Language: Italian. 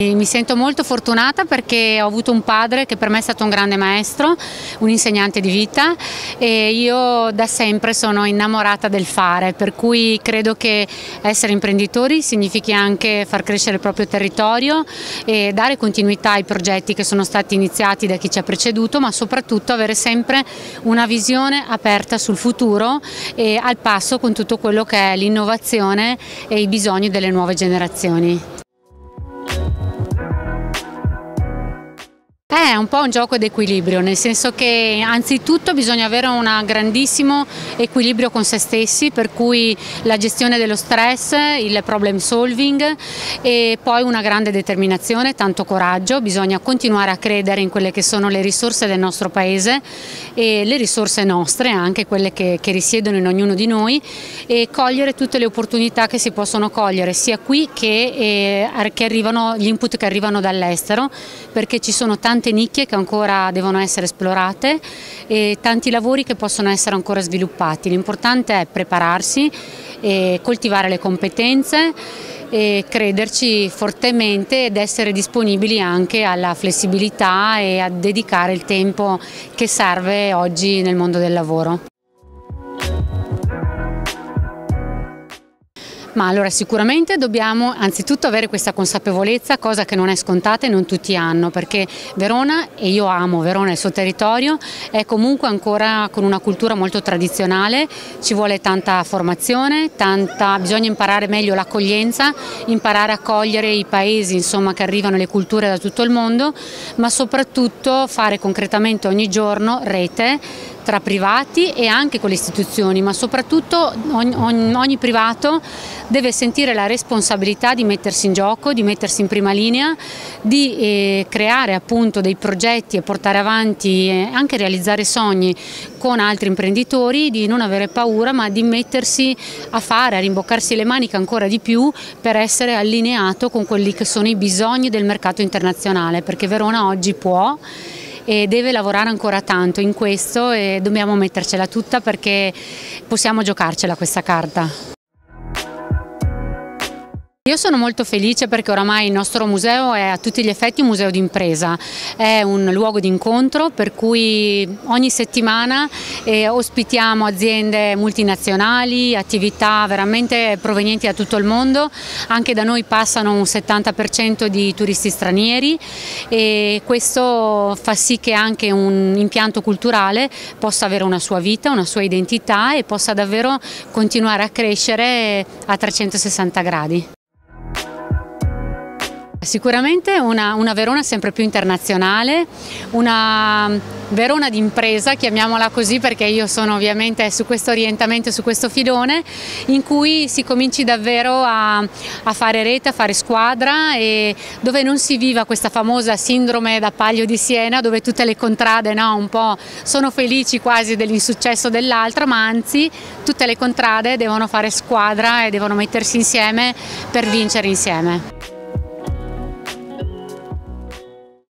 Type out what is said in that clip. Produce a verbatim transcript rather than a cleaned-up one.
Mi sento molto fortunata perché ho avuto un padre che per me è stato un grande maestro, un insegnante di vita, e io da sempre sono innamorata del fare, per cui credo che essere imprenditori significhi anche far crescere il proprio territorio e dare continuità ai progetti che sono stati iniziati da chi ci ha preceduto, ma soprattutto avere sempre una visione aperta sul futuro e al passo con tutto quello che è l'innovazione e i bisogni delle nuove generazioni. È un po' un gioco d'equilibrio, nel senso che anzitutto bisogna avere un grandissimo equilibrio con se stessi, per cui la gestione dello stress, il problem solving e poi una grande determinazione, tanto coraggio. Bisogna continuare a credere in quelle che sono le risorse del nostro paese e le risorse nostre, anche quelle che, che risiedono in ognuno di noi, e cogliere tutte le opportunità che si possono cogliere sia qui che, eh, che arrivano, gli input che arrivano dall'estero, perché ci sono tante nicchie che ancora devono essere esplorate e tanti lavori che possono essere ancora sviluppati. L'importante è prepararsi e coltivare le competenze e crederci fortemente ed essere disponibili anche alla flessibilità e a dedicare il tempo che serve oggi nel mondo del lavoro. Ma allora sicuramente dobbiamo anzitutto avere questa consapevolezza, cosa che non è scontata e non tutti hanno, perché Verona, e io amo Verona e il suo territorio, è comunque ancora con una cultura molto tradizionale, ci vuole tanta formazione, tanta, bisogna imparare meglio l'accoglienza, imparare a cogliere i paesi, insomma, che arrivano, le culture da tutto il mondo, ma soprattutto fare concretamente ogni giorno rete tra privati e anche con le istituzioni, ma soprattutto ogni, ogni, ogni privato deve sentire la responsabilità di mettersi in gioco, di mettersi in prima linea, di eh, creare appunto dei progetti e portare avanti e anche realizzare sogni con altri imprenditori, di non avere paura ma di mettersi a fare, a rimboccarsi le maniche ancora di più per essere allineato con quelli che sono i bisogni del mercato internazionale, perché Verona oggi può e deve lavorare ancora tanto in questo e dobbiamo mettercela tutta perché possiamo giocarcela questa carta. Io sono molto felice perché oramai il nostro museo è a tutti gli effetti un museo d'impresa, è un luogo di incontro per cui ogni settimana eh, ospitiamo aziende multinazionali, attività veramente provenienti da tutto il mondo, anche da noi passano un settanta per cento di turisti stranieri e questo fa sì che anche un impianto culturale possa avere una sua vita, una sua identità e possa davvero continuare a crescere a trecentosessanta gradi. Sicuramente una, una Verona sempre più internazionale, una Verona d'impresa, chiamiamola così perché io sono ovviamente su questo orientamento, su questo filone, in cui si cominci davvero a, a fare rete, a fare squadra e dove non si viva questa famosa sindrome da Palio di Siena dove tutte le contrade no, un po' sono felici quasi dell'insuccesso dell'altra, ma anzi tutte le contrade devono fare squadra e devono mettersi insieme per vincere insieme.